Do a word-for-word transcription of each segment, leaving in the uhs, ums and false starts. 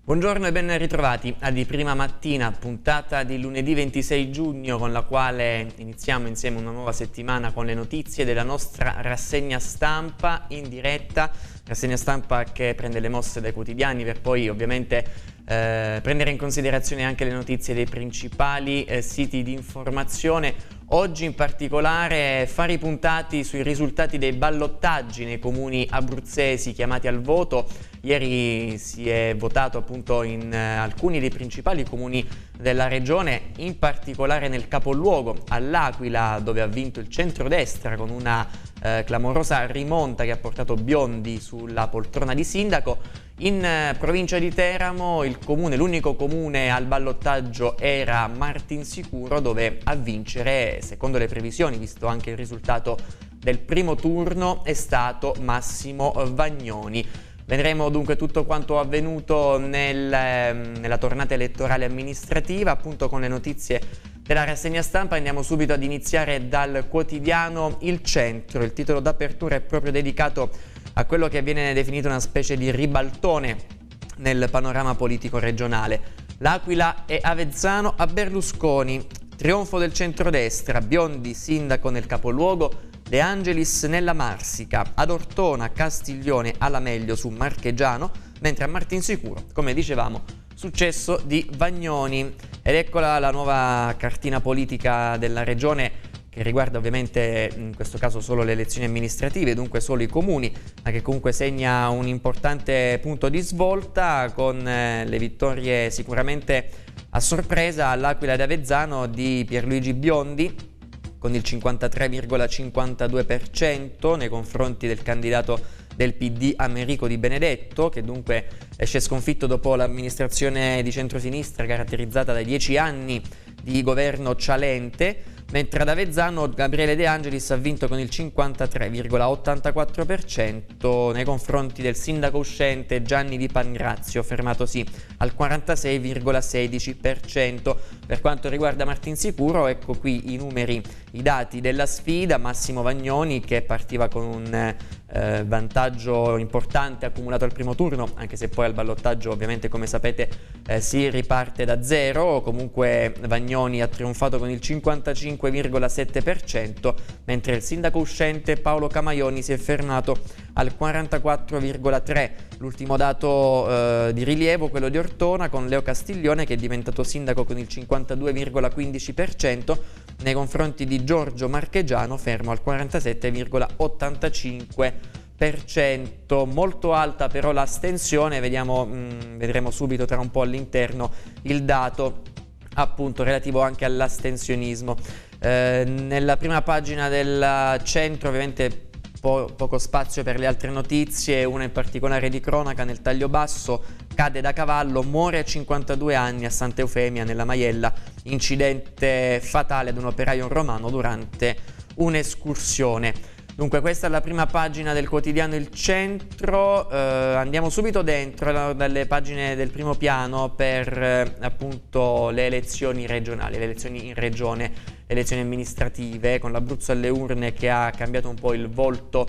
Buongiorno e ben ritrovati a Di Prima Mattina, puntata di lunedì ventisei giugno con la quale iniziamo insieme una nuova settimana con le notizie della nostra rassegna stampa in diretta, rassegna stampa che prende le mosse dai quotidiani per poi ovviamente eh, prendere in considerazione anche le notizie dei principali eh, siti di informazione. Oggi in particolare fari i puntati sui risultati dei ballottaggi nei comuni abruzzesi chiamati al voto. Ieri si è votato appunto in eh, alcuni dei principali comuni della regione, in particolare nel capoluogo, all'Aquila, dove ha vinto il centrodestra con una eh, clamorosa rimonta che ha portato Biondi sulla poltrona di sindaco. In eh, provincia di Teramo il comune, l'unico comune al ballottaggio era Martinsicuro, dove a vincere, secondo le previsioni, visto anche il risultato del primo turno, è stato Massimo Vagnoni. Vedremo dunque tutto quanto avvenuto nel, eh, nella tornata elettorale amministrativa, appunto con le notizie della rassegna stampa. Andiamo subito ad iniziare dal quotidiano Il Centro. Il titolo d'apertura è proprio dedicato a quello che viene definito una specie di ribaltone nel panorama politico regionale. L'Aquila e Avezzano a Berlusconi, trionfo del centrodestra, Biondi sindaco nel capoluogo, De Angelis nella Marsica, ad Ortona, Castiglione alla meglio su Marchegiano, mentre a Martinsicuro, come dicevamo, successo di Vagnoni. Ed eccola la nuova cartina politica della regione, che riguarda ovviamente in questo caso solo le elezioni amministrative, dunque solo i comuni, ma che comunque segna un importante punto di svolta con eh, le vittorie sicuramente a sorpresa all'Aquila ed Avezzano di Pierluigi Biondi con il cinquantatré virgola cinquantadue per cento nei confronti del candidato del P D Americo Di Benedetto, che dunque esce sconfitto dopo l'amministrazione di centrosinistra caratterizzata dai dieci anni di governo Cialente, mentre ad Avezzano Gabriele De Angelis ha vinto con il cinquantatré virgola ottantaquattro per cento nei confronti del sindaco uscente Gianni Di Pangrazio, fermatosi al quarantasei virgola sedici per cento. Per quanto riguarda Martinsicuro, ecco qui i numeri, i dati della sfida. Massimo Vagnoni, che partiva con un eh, vantaggio importante accumulato al primo turno, anche se poi al ballottaggio ovviamente, come sapete, eh, si riparte da zero. Comunque Vagnoni ha trionfato con il cinquantacinque virgola sette per cento, mentre il sindaco uscente Paolo Camaioni si è fermato al quarantaquattro virgola tre per cento. L'ultimo dato eh, di rilievo, quello di Ortona, con Leo Castiglione, che è diventato sindaco con il cinquantadue virgola quindici per cento nei confronti di Giorgio Marchegiano, fermo al quarantasette virgola ottantacinque per cento. Molto alta però l'astensione, vediamo, mh, vedremo subito tra un po' all'interno il dato appunto relativo anche all'astensionismo. Eh, nella prima pagina del Centro ovviamente po poco spazio per le altre notizie, una in particolare di cronaca. Nel taglio basso: cade da cavallo, muore a cinquantadue anni a Santa Eufemia nella Maiella, incidente fatale ad un operaio romano durante un'escursione. Dunque questa è la prima pagina del quotidiano Il Centro. Eh, andiamo subito dentro dalle pagine del primo piano per eh, appunto le elezioni regionali, le elezioni in regione, le elezioni amministrative, con l'Abruzzo alle urne che ha cambiato un po' il volto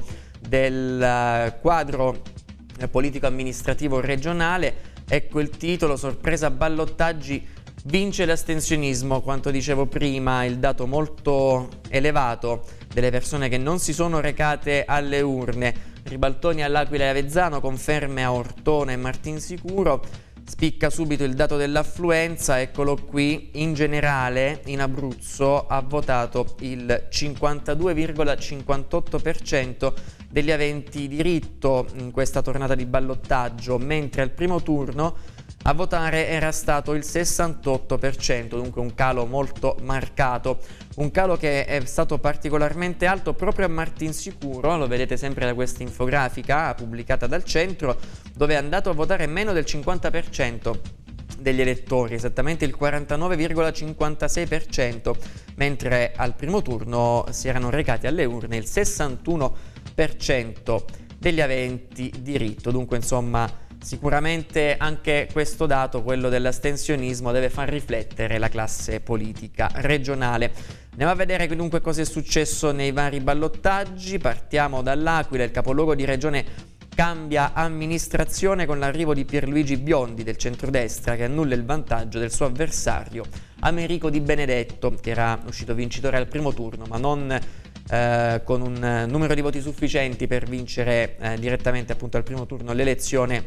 del uh, quadro eh, politico-amministrativo regionale. Ecco il titolo: sorpresa ballottaggi, vince l'astensionismo. Quanto dicevo prima, il dato molto elevato delle persone che non si sono recate alle urne. Ribaltoni all'Aquila e Avezzano, conferme a Ortona e Martinsicuro. Spicca subito il dato dell'affluenza, eccolo qui. In generale in Abruzzo ha votato il cinquantadue virgola cinquantotto per cento degli aventi diritto in questa tornata di ballottaggio, mentre al primo turno a votare era stato il sessantotto per cento, dunque un calo molto marcato, un calo che è stato particolarmente alto proprio a Martinsicuro. Lo vedete sempre da questa infografica pubblicata dal Centro, dove è andato a votare meno del cinquanta per cento degli elettori, esattamente il quarantanove virgola cinquantasei per cento, mentre al primo turno si erano recati alle urne il sessantuno per cento degli aventi diritto. Dunque insomma sicuramente anche questo dato, quello dell'astensionismo, deve far riflettere la classe politica regionale. Andiamo a vedere dunque cosa è successo nei vari ballottaggi. Partiamo dall'Aquila, il capoluogo di regione Cambia amministrazione con l'arrivo di Pierluigi Biondi del centrodestra, che annulla il vantaggio del suo avversario Americo Di Benedetto, che era uscito vincitore al primo turno, ma non eh, con un numero di voti sufficienti per vincere eh, direttamente appunto al primo turno l'elezione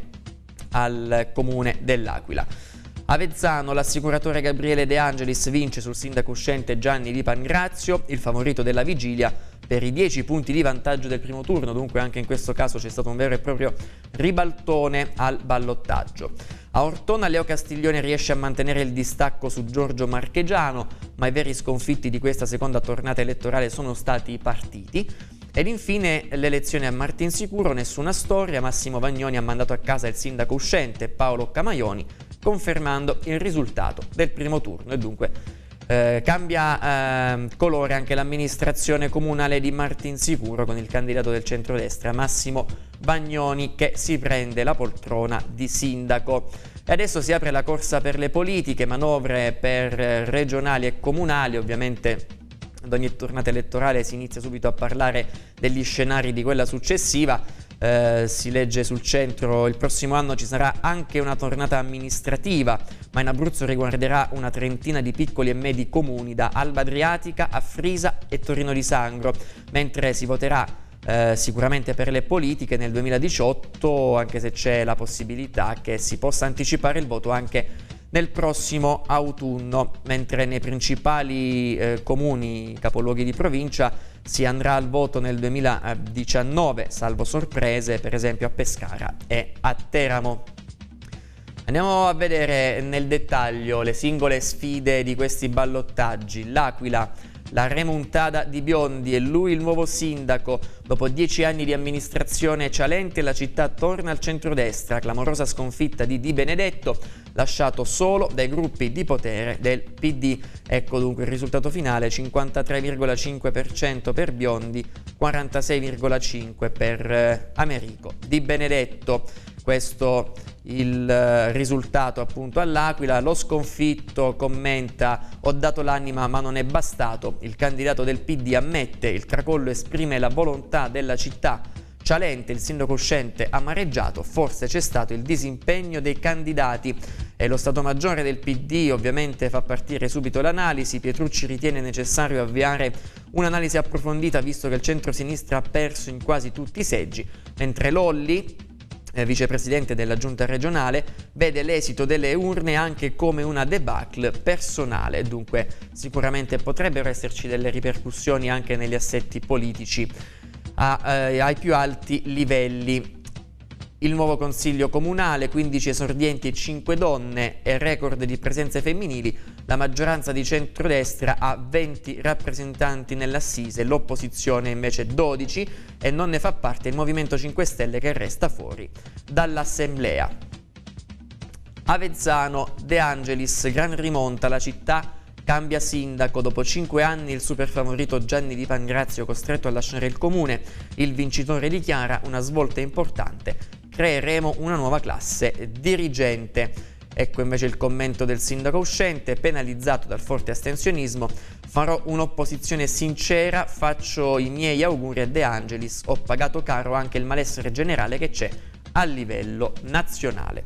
al comune dell'Aquila. Avezzano, l'assicuratore Gabriele De Angelis vince sul sindaco uscente Gianni Di Pangrazio, il favorito della vigilia, per i dieci punti di vantaggio del primo turno, dunque anche in questo caso c'è stato un vero e proprio ribaltone al ballottaggio. A Ortona Leo Castiglione riesce a mantenere il distacco su Giorgio Marchegiano, ma i veri sconfitti di questa seconda tornata elettorale sono stati i partiti. Ed infine l'elezione a Martinsicuro, nessuna storia, Massimo Vagnoni ha mandato a casa il sindaco uscente Paolo Camaioni, confermando il risultato del primo turno e dunque eh, cambia eh, colore anche l'amministrazione comunale di Martinsicuro con il candidato del centrodestra Massimo Vagnoni che si prende la poltrona di sindaco. E adesso si apre la corsa per le politiche, manovre per regionali e comunali, ovviamente ad ogni tornata elettorale si inizia subito a parlare degli scenari di quella successiva. Eh, si legge sul centro: il prossimo anno ci sarà anche una tornata amministrativa, ma in Abruzzo riguarderà una trentina di piccoli e medi comuni da Alba Adriatica a Frisa e Torino di Sangro, mentre si voterà eh, sicuramente per le politiche nel duemiladiciotto, anche se c'è la possibilità che si possa anticipare il voto anche nel prossimo autunno, mentre nei principali eh, comuni capoluoghi di provincia si andrà al voto nel duemiladiciannove, salvo sorprese, per esempio a Pescara e a Teramo. Andiamo a vedere nel dettaglio le singole sfide di questi ballottaggi. L'Aquila, la remontada di Biondi e lui il nuovo sindaco. Dopo dieci anni di amministrazione cialente la città torna al centrodestra, clamorosa sconfitta di Di Benedetto, lasciato solo dai gruppi di potere del P D. Ecco dunque il risultato finale: cinquantatré virgola cinque per cento per Biondi, quarantasei virgola cinque per cento per eh, Americo Di Benedetto. Questo il eh, risultato appunto all'Aquila. Lo sconfitto commenta: ho dato l'anima ma non è bastato. Il candidato del P D ammette: il tracollo esprime la volontà della città cialente, il sindaco uscente amareggiato, forse c'è stato il disimpegno dei candidati. E lo Stato Maggiore del P D ovviamente fa partire subito l'analisi. Pietrucci ritiene necessario avviare un'analisi approfondita visto che il centro-sinistra ha perso in quasi tutti i seggi, mentre Lolli, Eh, vicepresidente della giunta regionale, vede l'esito delle urne anche come una debacle personale, dunque sicuramente potrebbero esserci delle ripercussioni anche negli assetti politici a, eh, ai più alti livelli. Il nuovo consiglio comunale, quindici esordienti e cinque donne e record di presenze femminili. La maggioranza di centrodestra ha venti rappresentanti nell'assise, l'opposizione invece dodici e non ne fa parte il Movimento cinque Stelle che resta fuori dall'assemblea. Avezzano, De Angelis, gran rimonta, la città cambia sindaco. Dopo cinque anni il superfavorito Gianni Di Pangrazio costretto a lasciare il comune. Il vincitore dichiara: una svolta importante, creeremo una nuova classe dirigente. Ecco invece il commento del sindaco uscente: penalizzato dal forte astensionismo, farò un'opposizione sincera, faccio i miei auguri a De Angelis, ho pagato caro anche il malessere generale che c'è a livello nazionale.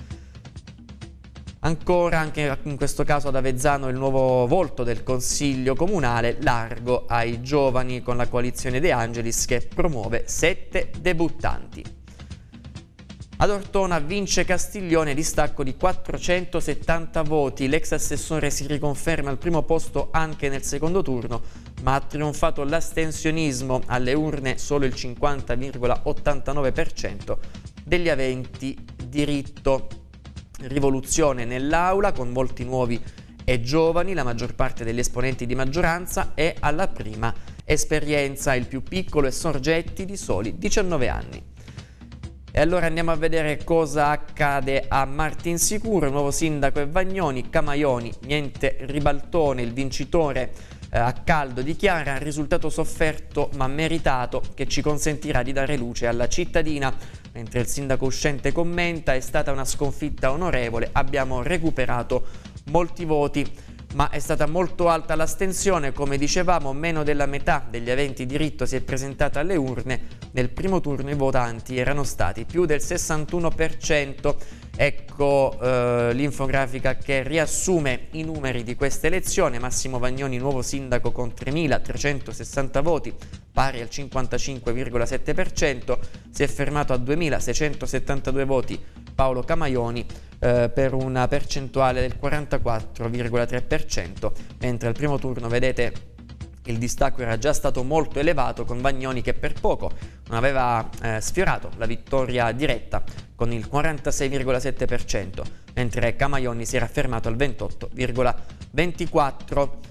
Ancora, anche in questo caso ad Avezzano, il nuovo volto del consiglio comunale, largo ai giovani con la coalizione De Angelis che promuove sette debuttanti. Ad Ortona vince Castiglione, distacco di quattrocentosettanta voti, l'ex assessore si riconferma al primo posto anche nel secondo turno, ma ha trionfato l'astensionismo, alle urne solo il cinquanta virgola ottantanove per cento degli aventi diritto. Rivoluzione nell'aula con volti nuovi e giovani, la maggior parte degli esponenti di maggioranza è alla prima esperienza, il più piccolo è Sorgetti di soli diciannove anni. E allora andiamo a vedere cosa accade a Martinsicuro. Il nuovo sindaco è Vagnoni, Camaioni, niente ribaltone, il vincitore eh, a caldo dichiara: risultato sofferto ma meritato che ci consentirà di dare luce alla cittadina, mentre il sindaco uscente commenta: è stata una sconfitta onorevole, abbiamo recuperato molti voti. ma è stata molto alta l'astensione, come dicevamo, meno della metà degli aventi diritto si è presentata alle urne, nel primo turno i votanti erano stati più del sessantuno per cento. Ecco eh, l'infografica che riassume i numeri di questa elezione. Massimo Vagnoni, nuovo sindaco, con tremilatrecentosessanta voti, pari al cinquantacinque virgola sette per cento, si è fermato a duemilaseicentosettantadue voti Paolo Camaioni, eh, per una percentuale del quarantaquattro virgola tre per cento, mentre al primo turno, vedete, il distacco era già stato molto elevato, con Vagnoni che per poco non aveva eh, sfiorato la vittoria diretta con il quarantasei virgola sette per cento, mentre Camaioni si era fermato al ventotto virgola ventiquattro per cento.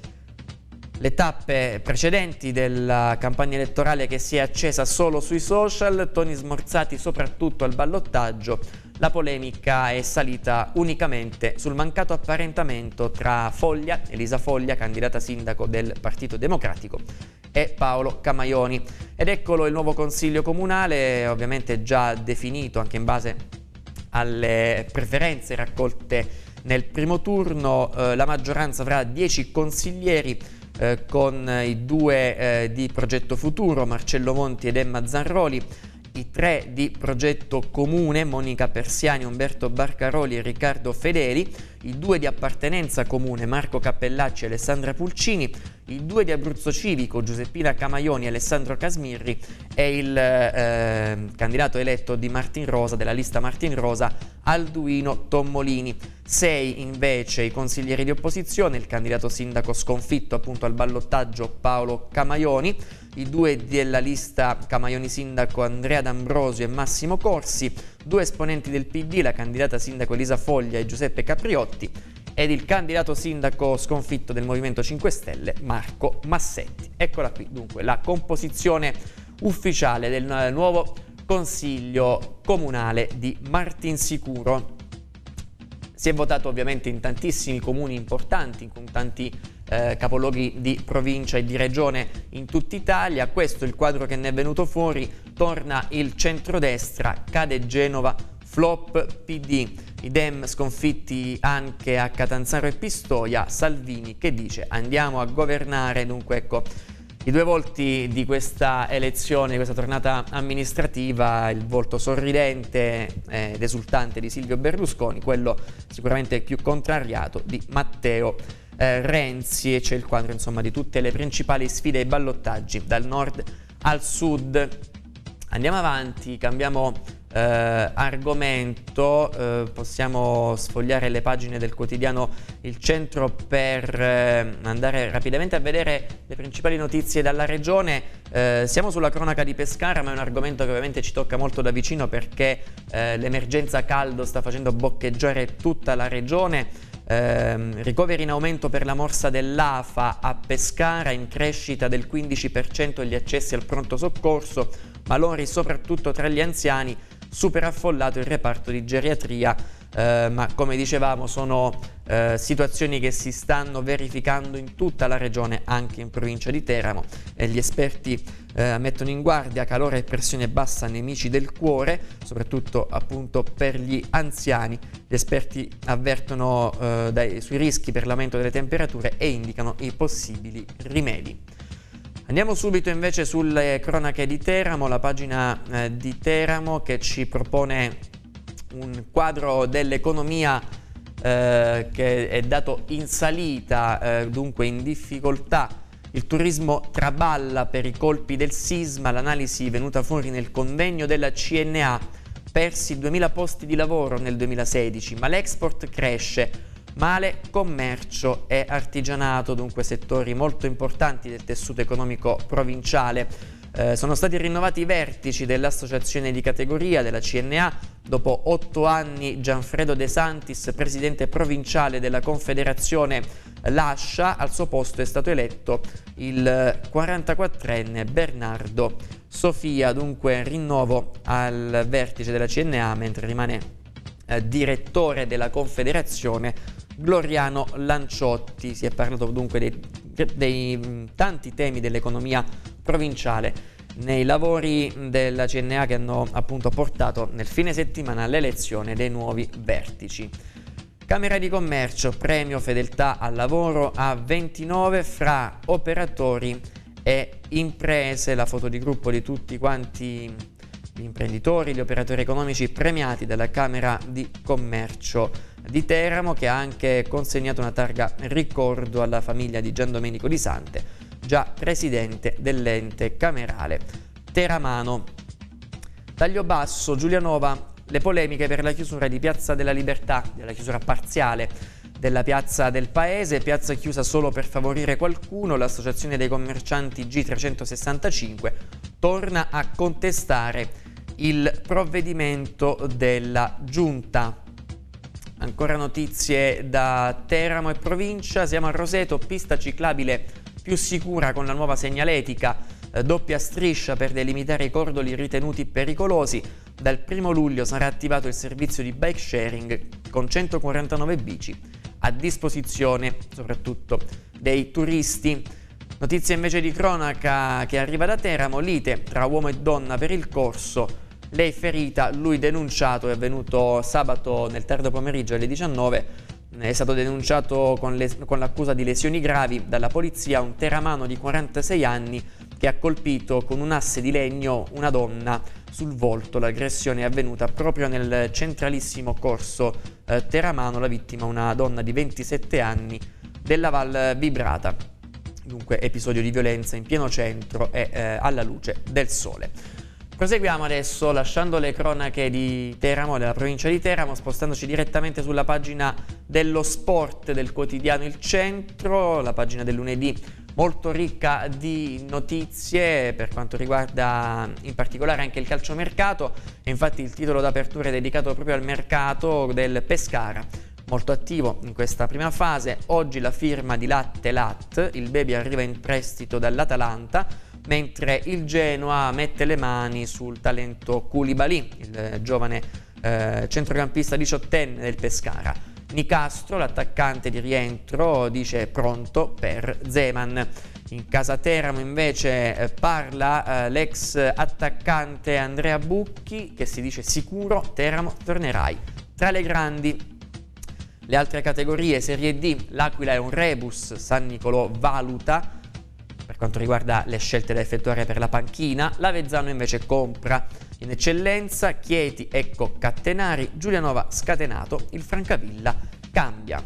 Le tappe precedenti della campagna elettorale che si è accesa solo sui social, toni smorzati soprattutto al ballottaggio, la polemica è salita unicamente sul mancato apparentamento tra Foglia, Elisa Foglia, candidata sindaco del Partito Democratico, e Paolo Camaioni. Ed eccolo il nuovo consiglio comunale, ovviamente già definito anche in base alle preferenze raccolte nel primo turno. Eh, la maggioranza avrà dieci consiglieri, Eh, con i due eh, di Progetto Futuro, Marcello Monti ed Emma Zanroli, i tre di Progetto Comune, Monica Persiani, Umberto Barcaroli e Riccardo Fedeli, i due di Appartenenza Comune, Marco Cappellacci e Alessandra Pulcini, i due di Abruzzo Civico, Giuseppina Camaioni e Alessandro Casmirri, e il eh, candidato eletto di Martin Rosa, della lista Martin Rosa, Alduino Tommolini. Sei invece i consiglieri di opposizione, il candidato sindaco sconfitto appunto al ballottaggio Paolo Camaioni, i due della lista Camaioni sindaco Andrea D'Ambrosio e Massimo Corsi, due esponenti del P D, la candidata sindaco Elisa Foglia e Giuseppe Capriotti, ed il candidato sindaco sconfitto del Movimento cinque Stelle Marco Massetti. Eccola qui dunque la composizione ufficiale del nuovo consiglio comunale di Martinsicuro. Si è votato ovviamente in tantissimi comuni importanti, con tanti eh, capoluoghi di provincia e di regione in tutta Italia. Questo è il quadro che ne è venuto fuori. Torna il centrodestra, cade Genova, flop P D. I Dem sconfitti anche a Catanzaro e Pistoia. Salvini che dice andiamo a governare. Dunque ecco i due volti di questa elezione, di questa tornata amministrativa: il volto sorridente ed esultante di Silvio Berlusconi, quello sicuramente più contrariato di Matteo eh, Renzi, e c'è il quadro insomma di tutte le principali sfide e ballottaggi dal nord al sud. Andiamo avanti, cambiamo eh, argomento, eh, possiamo sfogliare le pagine del quotidiano Il Centro per eh, andare rapidamente a vedere le principali notizie dalla regione. Eh, siamo sulla cronaca di Pescara, ma è un argomento che ovviamente ci tocca molto da vicino, perché eh, l'emergenza caldo sta facendo boccheggiare tutta la regione. Eh, ricoveri in aumento per la morsa dell'A F A a Pescara, in crescita del quindici per cento gli accessi al pronto soccorso, malori soprattutto tra gli anziani, super affollato il reparto di geriatria, eh, ma come dicevamo sono eh, situazioni che si stanno verificando in tutta la regione, anche in provincia di Teramo, e gli esperti eh, mettono in guardia calore e pressione bassa nemici del cuore, soprattutto appunto per gli anziani. Gli esperti avvertono eh, dai, sui rischi per l'aumento delle temperature e indicano i possibili rimedi. Andiamo subito invece sulle cronache di Teramo, la pagina eh, di Teramo che ci propone un quadro dell'economia eh, che è dato in salita, eh, dunque in difficoltà. Il turismo traballa per i colpi del sisma, l'analisi venuta fuori nel convegno della C N A, persi duemila posti di lavoro nel duemilasedici, ma l'export cresce. Male commercio e artigianato, dunque settori molto importanti del tessuto economico provinciale. Eh, sono stati rinnovati i vertici dell'associazione di categoria della C N A. Dopo otto anni Gianfredo De Santis, presidente provinciale della Confederazione, lascia. Al suo posto è stato eletto il quarantaquattrenne Bernardo Sofia. Dunque rinnovo al vertice della C N A, mentre rimane eh, direttore della Confederazione Gloriano Lanciotti. Si è parlato dunque dei, dei tanti temi dell'economia provinciale nei lavori della C N A, che hanno appunto portato nel fine settimana all'elezione dei nuovi vertici. Camera di Commercio, premio fedeltà al lavoro a ventinove fra operatori e imprese. La foto di gruppo di tutti quanti gli imprenditori, gli operatori economici premiati dalla Camera di Commercio di Teramo, che ha anche consegnato una targa ricordo alla famiglia di Gian Domenico Di Sante, già presidente dell'ente camerale teramano. Tagliobasso, Giulianova, le polemiche per la chiusura di Piazza della Libertà, della chiusura parziale della Piazza del Paese, piazza chiusa solo per favorire qualcuno. L'associazione dei commercianti G trecentosessantacinque torna a contestare il provvedimento della Giunta. Ancora notizie da Teramo e provincia, siamo a Roseto, pista ciclabile più sicura con la nuova segnaletica, eh, doppia striscia per delimitare i cordoli ritenuti pericolosi. Dal primo luglio sarà attivato il servizio di bike sharing con centoquarantanove bici a disposizione soprattutto dei turisti. Notizia invece di cronaca che arriva da Teramo, lite tra uomo e donna per il corso, lei ferita, lui denunciato. È avvenuto sabato nel tardo pomeriggio alle diciannove, è stato denunciato con, le, con l'accusa di lesioni gravi dalla polizia un teramano di quarantasei anni che ha colpito con un asse di legno una donna sul volto. L'aggressione è avvenuta proprio nel centralissimo corso eh, teramano, la vittima una donna di ventisette anni della Val Vibrata. Dunque episodio di violenza in pieno centro e eh, alla luce del sole. Proseguiamo adesso lasciando le cronache di Teramo, della provincia di Teramo, spostandoci direttamente sulla pagina dello sport del quotidiano Il Centro, la pagina del lunedì molto ricca di notizie per quanto riguarda in particolare anche il calciomercato, e infatti il titolo d'apertura è dedicato proprio al mercato del Pescara, molto attivo in questa prima fase. Oggi la firma di Latte Lat, il baby arriva in prestito dall'Atalanta, mentre il Genoa mette le mani sul talento Koulibaly, il giovane eh, centrocampista diciottenne del Pescara. Nicastro, l'attaccante di rientro, dice pronto per Zeman. In casa Teramo invece eh, parla eh, l'ex attaccante Andrea Bucchi, che si dice sicuro Teramo tornerai tra le grandi. Le altre categorie, Serie D, l'Aquila è un rebus, San Nicolò valuta per quanto riguarda le scelte da effettuare per la panchina, l'Avezzano invece compra. In eccellenza, Chieti, Ecco, Cattenari, Giulianova scatenato, il Francavilla cambia.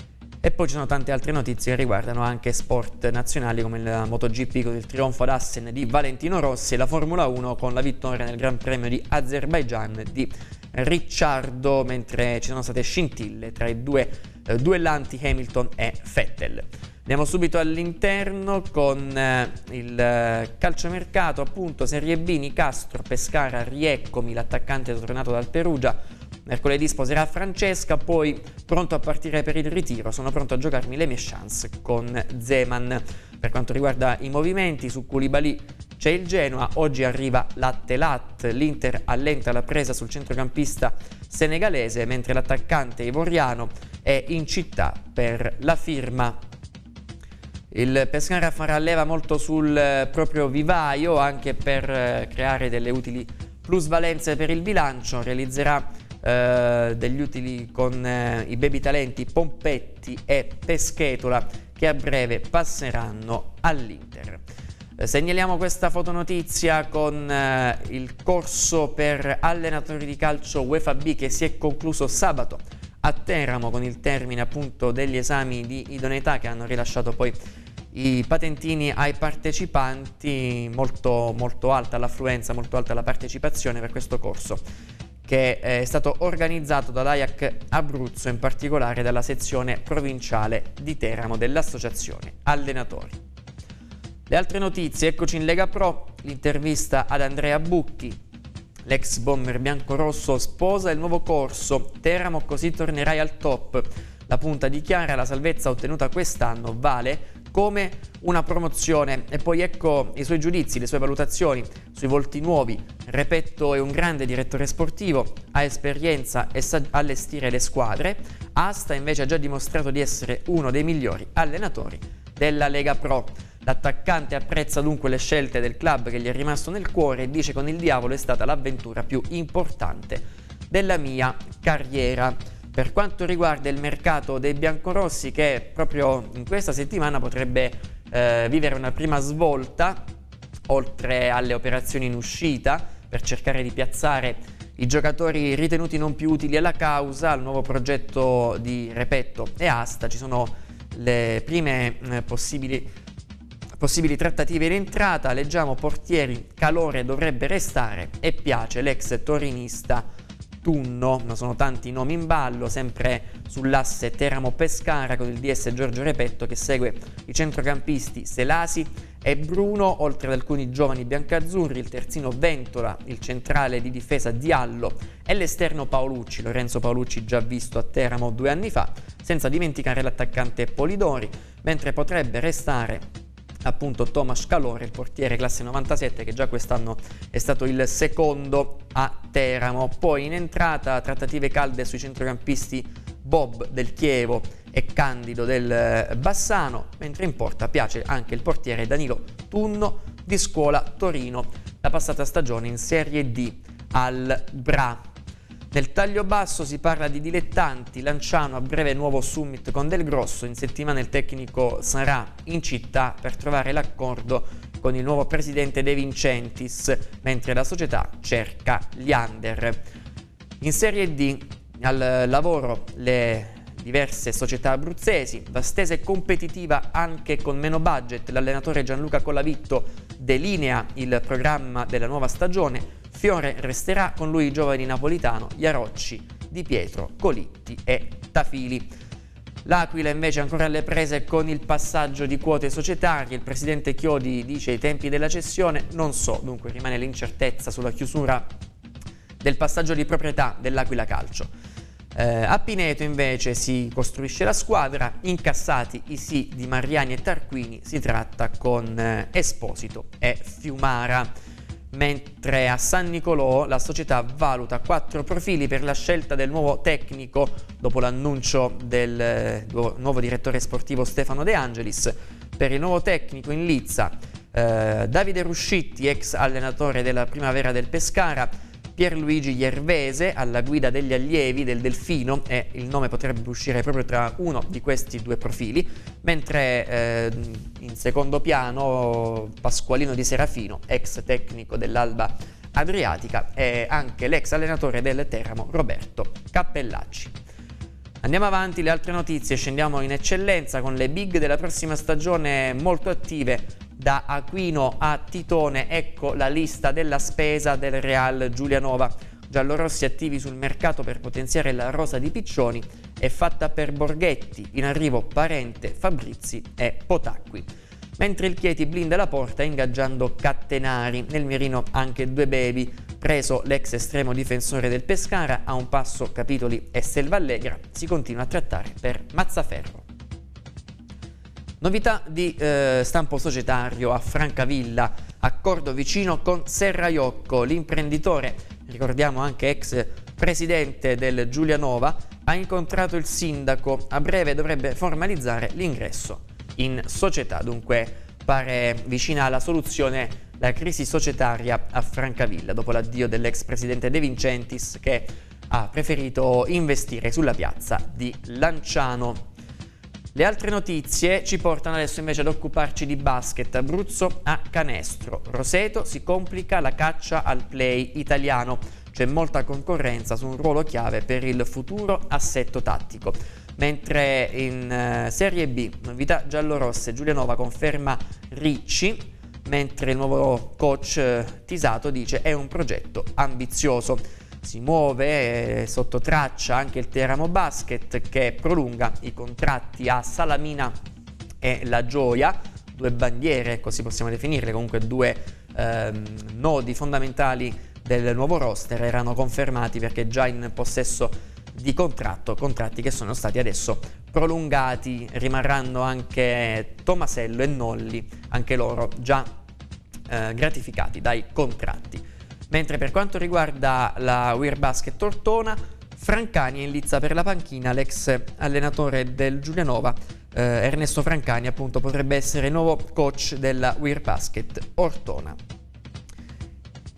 E poi ci sono tante altre notizie che riguardano anche sport nazionali come il MotoGP con il trionfo ad Assen di Valentino Rossi e la Formula uno con la vittoria nel Gran Premio di Azerbaijan di Ricciardo, mentre ci sono state scintille tra i due eh, duellanti Hamilton e Vettel. Andiamo subito all'interno con eh, il eh, calciomercato, appunto Serie B, Nicastro, Pescara, rieccomi, l'attaccante è tornato dal Perugia, mercoledì sposerà Francesca, poi pronto a partire per il ritiro, sono pronto a giocarmi le mie chance con Zeman. Per quanto riguarda i movimenti, su Koulibaly c'è il Genoa, oggi arriva Latte Lat, l'Inter allenta la presa sul centrocampista senegalese, mentre l'attaccante ivoriano è in città per la firma. Il Pescara farà leva molto sul eh, proprio vivaio anche per eh, creare delle utili plusvalenze per il bilancio, realizzerà eh, degli utili con eh, i baby talenti Pompetti e Peschetola che a breve passeranno all'Inter. Eh, segnaliamo questa fotonotizia con eh, il corso per allenatori di calcio UEFA B che si è concluso sabato a Teramo con il termine appunto degli esami di idoneità che hanno rilasciato poi i patentini ai partecipanti. Molto, molto alta l'affluenza, molto alta la partecipazione per questo corso che è stato organizzato dall'A I A C Abruzzo, in particolare dalla sezione provinciale di Teramo dell'associazione allenatori. Le altre notizie, eccoci in Lega Pro, l'intervista ad Andrea Bucchi, l'ex bomber biancorosso sposa il nuovo corso, Teramo così tornerai al top, la punta dichiara la salvezza ottenuta quest'anno vale come una promozione. E poi ecco i suoi giudizi, le sue valutazioni sui volti nuovi. Repetto è un grande direttore sportivo, ha esperienza e sa allestire le squadre. Asta invece ha già dimostrato di essere uno dei migliori allenatori della Lega Pro. L'attaccante apprezza dunque le scelte del club che gli è rimasto nel cuore e dice: con il diavolo è stata l'avventura più importante della mia carriera. Per quanto riguarda il mercato dei biancorossi, che proprio in questa settimana potrebbe eh, vivere una prima svolta, oltre alle operazioni in uscita, per cercare di piazzare i giocatori ritenuti non più utili alla causa, al nuovo progetto di Repetto e Asta, ci sono le prime eh, possibili, possibili trattative in entrata. Leggiamo: portieri, Calore dovrebbe restare e piace l'ex torinista Tunno. Ma sono tanti nomi in ballo, sempre sull'asse Teramo-Pescara, con il D S Giorgio Repetto che segue i centrocampisti Selasi e Bruno, oltre ad alcuni giovani biancazzurri, il terzino Ventola, il centrale di difesa Diallo e l'esterno Paolucci, Lorenzo Paolucci, già visto a Teramo due anni fa, senza dimenticare l'attaccante Polidori, mentre potrebbe restare appunto Tomas Calore, il portiere classe novantasette, che già quest'anno è stato il secondo a Teramo. Poi in entrata trattative calde sui centrocampisti Bob del Chievo e Candido del Bassano, mentre in porta piace anche il portiere Danilo Tunno di Scuola Torino, la passata stagione in Serie D al Bra. Nel taglio basso si parla di dilettanti, Lanciano a breve nuovo summit con Del Grosso, in settimana il tecnico sarà in città per trovare l'accordo con il nuovo presidente De Vincentis, mentre la società cerca gli under. In Serie D al lavoro le diverse società abruzzesi, vastese e competitiva anche con meno budget. L'allenatore Gianluca Collavitto delinea il programma della nuova stagione. Fiore resterà, con lui i giovani Napolitano, Iarocci, Di Pietro, Colitti e Tafili. L'Aquila invece ancora alle prese con il passaggio di quote societarie. Il presidente Chiodi dice i tempi della cessione non so, dunque rimane l'incertezza sulla chiusura del passaggio di proprietà dell'Aquila Calcio. Eh, a Pineto invece si costruisce la squadra, incassati i sì di Mariani e Tarquini, si tratta con eh, Esposito e Fiumara. Mentre a San Nicolò la società valuta quattro profili per la scelta del nuovo tecnico dopo l'annuncio del eh, nuovo direttore sportivo Stefano De Angelis. Per il nuovo tecnico in lizza eh, Davide Ruscitti, ex allenatore della Primavera del Pescara, Pierluigi Iervese alla guida degli allievi del Delfino, e il nome potrebbe uscire proprio tra uno di questi due profili, mentre eh, in secondo piano Pasqualino Di Serafino, ex tecnico dell'Alba Adriatica, e anche l'ex allenatore del Teramo Roberto Cappellacci. Andiamo avanti, le altre notizie, scendiamo in eccellenza con le big della prossima stagione molto attive. Da Aquino a Titone, ecco la lista della spesa del Real Giulianova. Giallorossi attivi sul mercato per potenziare la rosa di Piccioni, è fatta per Borghetti, in arrivo Parente, Fabrizi e Potacqui. Mentre il Chieti blinda la porta ingaggiando Cattenari, nel mirino anche Due Bevi, preso l'ex estremo difensore del Pescara, a un passo Capitoli e Selvallegra, si continua a trattare per Mazzaferro. Novità di eh, stampo societario a Francavilla, accordo vicino con Serraiocco, l'imprenditore, ricordiamo anche ex presidente del Giulianova, ha incontrato il sindaco, a breve dovrebbe formalizzare l'ingresso in società, dunque pare vicina alla soluzione la crisi societaria a Francavilla, dopo l'addio dell'ex presidente De Vincentis che ha preferito investire sulla piazza di Lanciano. Le altre notizie ci portano adesso invece ad occuparci di basket. Abruzzo a canestro. Roseto si complica la caccia al play italiano. C'è molta concorrenza su un ruolo chiave per il futuro assetto tattico. Mentre in uh, Serie B, novità giallorosse, Giulianova conferma Ricci, mentre il nuovo coach uh, Tisato dice è un progetto ambizioso. Si muove eh, sotto traccia anche il Teramo Basket, che prolunga i contratti a Salamina e La Gioia, due bandiere, così possiamo definirle, comunque due ehm, nodi fondamentali del nuovo roster, erano confermati perché già in possesso di contratto, contratti che sono stati adesso prolungati. Rimarranno anche Tomasello e Nolli, anche loro già eh, gratificati dai contratti. Mentre per quanto riguarda la Weir Basket Ortona, Francani è in lizza per la panchina, l'ex allenatore del Giulianova, eh, Ernesto Francani appunto potrebbe essere il nuovo coach della Weir Basket Ortona.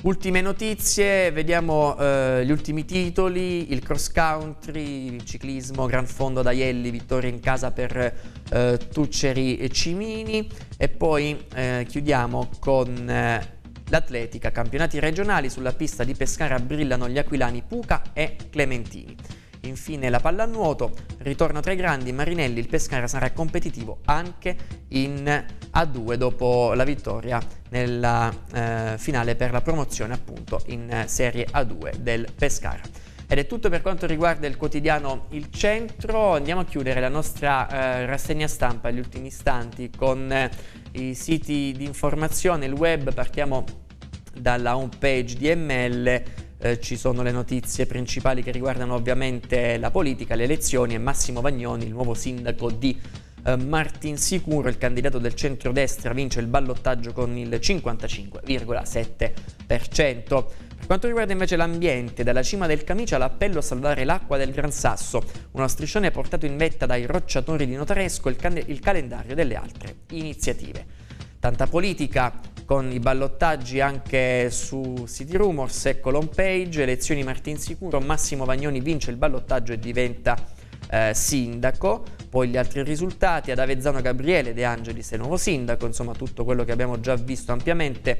Ultime notizie, vediamo eh, gli ultimi titoli, il cross country, il ciclismo, Gran Fondo ad Aielli, vittoria in casa per eh, Tucceri e Cimini, e poi eh, chiudiamo con eh, l'atletica, campionati regionali, sulla pista di Pescara brillano gli aquilani Puca e Clementini. Infine la pallanuoto, ritorno tra i grandi, Marinelli, il Pescara sarà competitivo anche in A due dopo la vittoria nella eh, finale per la promozione appunto in Serie A due del Pescara. Ed è tutto per quanto riguarda il quotidiano Il Centro. Andiamo a chiudere la nostra eh, rassegna stampa agli ultimi istanti con eh, i siti di informazione, il web. Partiamo dalla home page di M L. Eh, ci sono le notizie principali che riguardano ovviamente la politica, le elezioni, e Massimo Vagnoni, il nuovo sindaco di eh, Martinsicuro, il candidato del centrodestra, vince il ballottaggio con il cinquantacinque virgola sette per cento. Per quanto riguarda invece l'ambiente, dalla cima del Camicia l'appello a salvare l'acqua del Gran Sasso, uno striscione portato in vetta dai rocciatori di Notaresco, il, can- il calendario delle altre iniziative. Tanta politica con i ballottaggi anche su City Rumors, ecco l'home page, elezioni Martinsicuro, Massimo Vagnoni vince il ballottaggio e diventa eh, sindaco, poi gli altri risultati, ad Avezzano Gabriele De Angelis è nuovo sindaco, insomma tutto quello che abbiamo già visto ampiamente.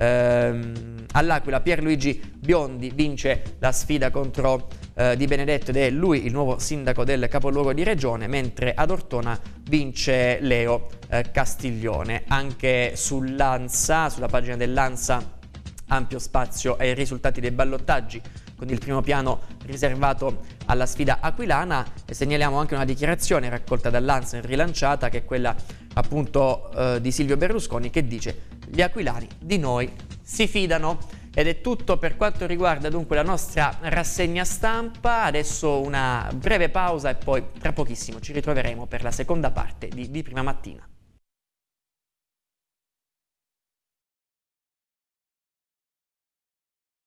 Ehm, all'Aquila Pierluigi Biondi vince la sfida contro eh, Di Benedetto ed è lui il nuovo sindaco del capoluogo di regione, mentre ad Ortona vince Leo eh, Castiglione. Anche sull'Ansa, sulla pagina dell'Ansa, ampio spazio ai risultati dei ballottaggi, con il primo piano riservato alla sfida aquilana, e segnaliamo anche una dichiarazione raccolta dall'Ansa e rilanciata, che è quella appunto eh, di Silvio Berlusconi, che dice: gli aquilani di noi si fidano. Ed è tutto per quanto riguarda dunque la nostra rassegna stampa. Adesso una breve pausa e poi tra pochissimo ci ritroveremo per la seconda parte di Di Prima Mattina.